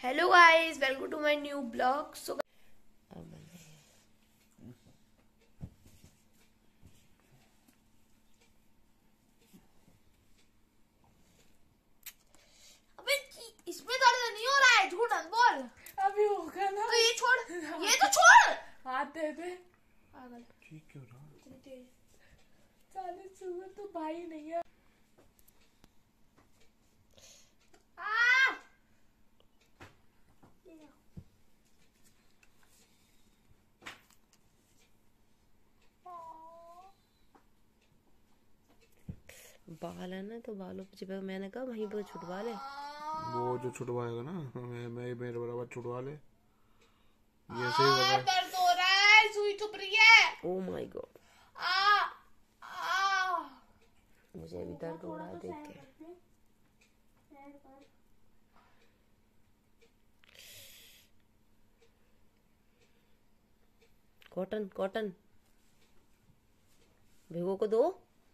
Hello guys, welcome to my new blog. अबे इसमें दर्द नहीं हो रहा है, झूठ मत बोल। अभी होगा ना। तो ये छोड़, ये तो छोड़। हाथ दे दे। पागल ठीक क्यों रहा? इतनी तेज। साले सुबह तो भाई नहीं है। बाल है ना, तो बालों पे चिपक, मैंने कहा वहीं पर छुटवा ले। वो जो छुटवाएगा ना, मैं मेरे बराबर छुटवा ले। ये सही बता। दर्द हो रहा है, सुई चुभ रही है। ओह माय गॉड, मुझे अभी दर्द हो रहा है देख के। कॉटन कॉटन भिगो को दो।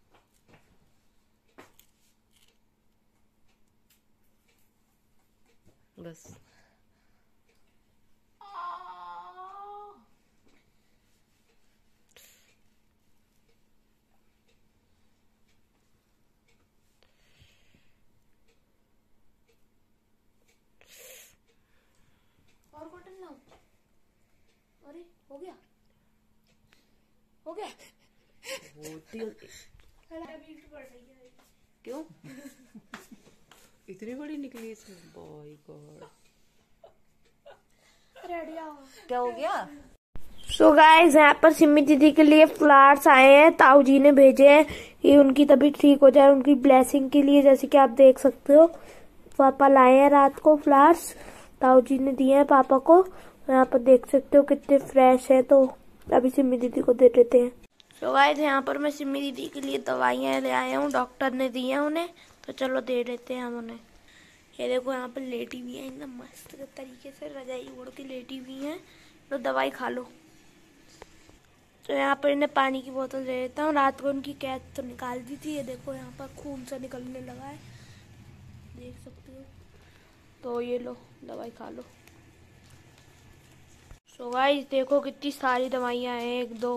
बस और कॉटन लाऊं? अरे हो गया, हो गया। होती क्यों इतनी बड़ी निकली इसमें? बाय गॉड, क्या हो गया? सो गाइस, यहाँ पर सिमी दीदी के लिए फ्लावर्स आए हैं, ताऊ जी ने भेजे हैं। ये उनकी तबीयत ठीक हो जाए, उनकी ब्लेसिंग के लिए। जैसे कि आप देख सकते हो, पापा लाए हैं रात को फ्लावर्स, ताऊ जी ने दिए हैं पापा को। यहाँ पर देख सकते हो कितने फ्रेश है। तो अभी सिमी दीदी को दे देते हैं। सो गाइस, यहाँ पर मैं सिमी दीदी के लिए दवाइयाँ ले आया हूँ, डॉक्टर ने दी हैं उन्हें। तो चलो दे देते हैं हम उन्हें। ये देखो, यहाँ पर लेटी हुई है एकदम मस्त तरीके से, रजाई ओढ़ के लेटी हुई है। तो दवाई खा लो। तो यहाँ पर इन्हें पानी की बोतल दे देता हूँ। रात को उनकी कैद तो निकाल दी थी। ये देखो, यहाँ पर खून सा निकलने लगा है, देख सकते हो। तो ये लो, दवाई खा लो। सो गाइस, देखो कितनी सारी दवाइयाँ हैं। 1 2,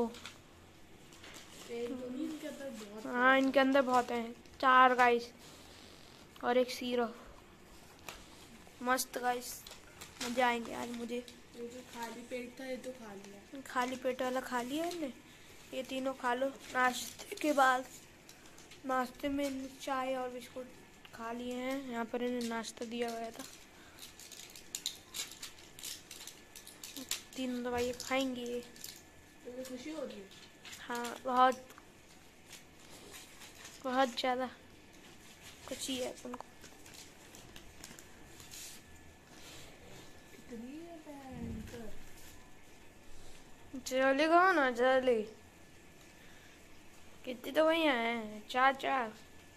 हाँ इनके अंदर बहुत हैं। 4 गाइस, और 1 सिरप। मस्त गाइस, मजे आएंगे आज मुझे। ये जो खाली पेट था ये तो खा लिया। खाली पेट वाला खा लिया इन्हें। ये तीनों खा लो नाश्ते के बाद। नाश्ते में इन्हें चाय और बिस्कुट खा लिए हैं। यहाँ पर इन्हें नाश्ता दिया गया था। तीनों दवाइयाँ खाएंगे ये। तो खुशी हो रही है? हाँ, बहुत बहुत ज़्यादा खुशी है उनको। जल्दी कहो ना, जल्दी। कितनी दवाइयाँ हैं? 4।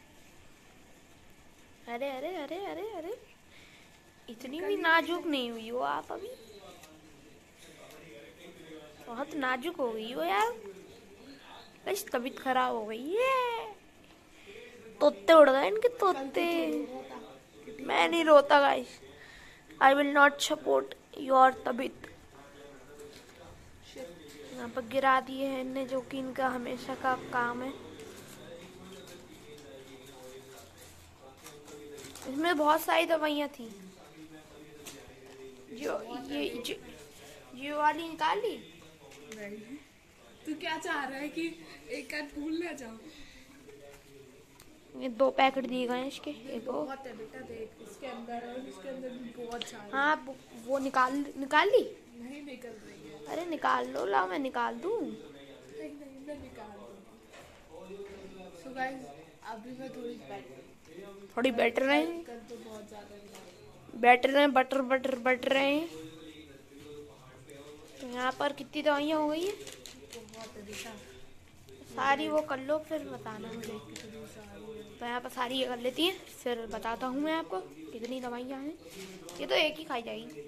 अरे अरे अरे अरे अरे, इतनी भी नाजुक नहीं हुई हो आप अभी। बहुत नाजुक हो गई हो यार। बस तबीयत खराब हो गई है। तोते उड़ गए इनके, तोते। मैं नहीं रोता guys. I will not support your तबीयत। यहाँ पर गिरा दिए हैं इनने, जो कि इनका हमेशा का काम है। इसमें बहुत सारी दवाइयाँ थी। ये वाली निकाली। नहीं, तू क्या चाह रहा है कि एक आध भूल ना जाओ? ये 2 पैकेट दिए गए हैं इसके। एक बहुत है बेटा, देख इसके अंदर और इसके अंदर भी बहुत सारे। हाँ, वो निकाल ली। नहीं निकल रही है। अरे निकाल लो, लाओ मैं निकाल दूँ। नहीं नहीं, मैं निकाल दूँगी। सो गाइस, अभी मैं थोड़ी बेटर रहे, कल तो बहुत ज़्यादा बैटर रहे, बटर रहे। तो यहाँ पर कितनी दवाइयाँ हो गई है? बहुत है बेटा। सारी वो कर लो, फिर बताना मुझे। तो यहाँ पर सारी ये कर लेती हैं, फिर बताता हूँ मैं आपको कितनी दवाइयाँ हैं। ये तो एक ही खाई जाएगी।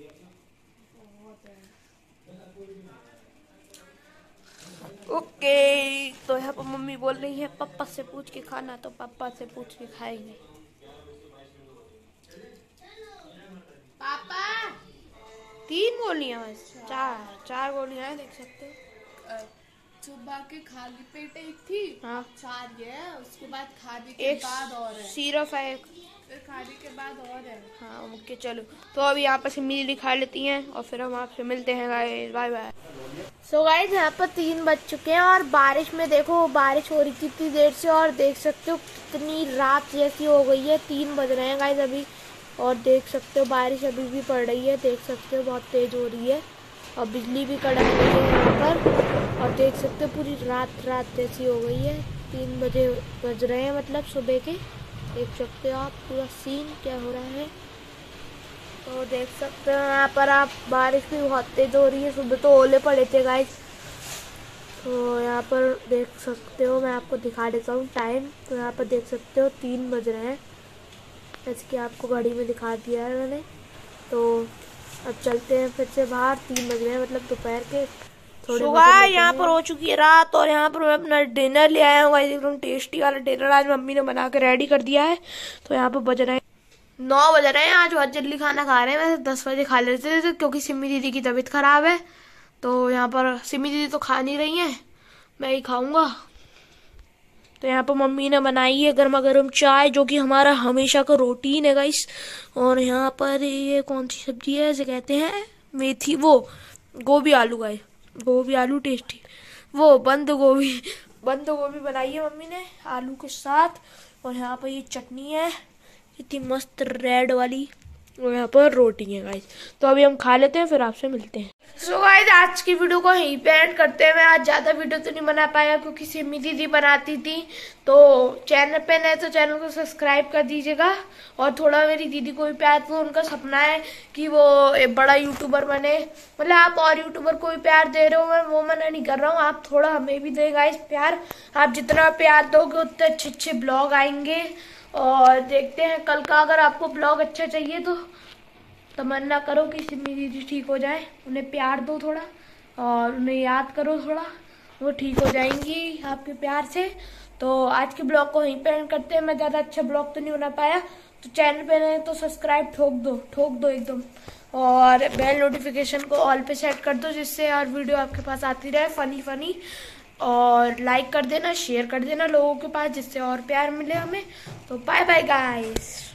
ओके, तो यहाँ पर मम्मी बोल रही है पापा से पूछ के खाना, तो पापा से पूछ के खाएंगे। पापा गोलियां बस, चार गोलियां हैं, देख सकते हो। सुबह के खाली पेट एक थी, हाँ। 4 ये है, उसके बाद खाने के एक बाद और है, सिरप है एक। फिर खाने के बाद और है। हाँ ओके चलो, तो अभी यहाँ पर सिम्मी दीदी खा लेती हैं और फिर हम आपसे मिलते हैं guys, bye bye. So guys यहाँ पर 3 बज चुके हैं और बारिश में देखो, बारिश हो रही थी इतनी देर से और देख सकते हो कितनी रात जैसी हो गई है। 3 बज रहे हैं गाइस अभी और देख सकते हो बारिश अभी भी पड़ रही है, देख सकते हो बहुत तेज हो रही है और बिजली भी कड़क रही है यहाँ पर और देख सकते हो पूरी रात जैसी हो गई है। 3 बजे बज रहे हैं मतलब सुबह के, देख सकते हो आप पूरा सीन क्या हो रहा है। तो देख सकते हो यहाँ पर आप, बारिश भी बहुत तेज हो रही है, सुबह तो ओले पड़े थे गाइस। तो यहाँ पर देख सकते हो, मैं आपको दिखा देता हूँ टाइम, तो यहाँ पर देख सकते हो 3 बज रहे हैं, जैसे कि आपको घड़ी में दिखा दिया है मैंने। तो अब चलते हैं फिर से बाहर, 3 बज रहे हैं मतलब दोपहर के थोड़े। यहाँ पर हो चुकी है रात और यहाँ पर मैं अपना डिनर ले आया हूँ, एकदम टेस्टी वाला डिनर आज मम्मी ने बना के रेडी कर दिया है। तो यहाँ पर बज रहे हैं 9 बज रहे हैं, आज बहुत जल्दी खाना खा रहे हैं, वैसे 10 बजे खा लेते थे क्योंकि सिम्मी दीदी की तबीयत खराब है। तो यहाँ पर सिम्मी दीदी तो खा नहीं रही हैं, मैं ही खाऊंगा। तो यहाँ पर मम्मी ने बनाई है गर्मा गर्म चाय, जो कि हमारा हमेशा का रूटीन है गाइस। और यहाँ पर ये कौन सी सब्जी है, इसे कहते हैं मेथी, वो गोभी आलू गाइस, गोभी आलू टेस्टी, वो बंद गोभी बनाई है मम्मी ने आलू के साथ। और यहाँ पर ये चटनी है इतनी मस्त रेड वाली, और यहाँ पर रोटी है गाइस। तो अभी हम खा लेते हैं फिर आपसे मिलते हैं। सो गाइस आज की वीडियो को यहीं पे एंड करते हैं। मैं आज ज्यादा वीडियो तो नहीं बना पाया क्योंकि सिम्मी दीदी बनाती थी। तो चैनल पे नए तो चैनल को सब्सक्राइब कर दीजिएगा और थोड़ा मेरी दीदी को भी प्यार दो, उनका सपना है कि वो एक बड़ा यूट्यूबर बने। मतलब आप और यूट्यूबर को भी प्यार दे रहे हो, मैं वो मना नहीं कर रहा हूँ, आप थोड़ा हमें भी दे गाइस प्यार। आप जितना प्यार दोगे उतने अच्छे अच्छे ब्लॉग आएंगे। और देखते हैं कल का, अगर आपको ब्लॉग अच्छा चाहिए तो तमन्ना करो कि सिम्मी दीदी ठीक हो जाए, उन्हें प्यार दो थोड़ा और उन्हें याद करो थोड़ा, वो ठीक हो जाएंगी आपके प्यार से। तो आज के ब्लॉग को यहीं पे एंड करते हैं। मैं ज़्यादा अच्छा ब्लॉग तो नहीं बना पाया, तो चैनल पे नए तो सब्सक्राइब ठोक दो एकदम, और बेल नोटिफिकेशन को ऑल पे सेट कर दो जिससे हर वीडियो आपके पास आती रहे फनी। और लाइक कर देना, शेयर कर देना लोगों के पास, जिससे और प्यार मिले हमें। तो बाय बाय गाइस।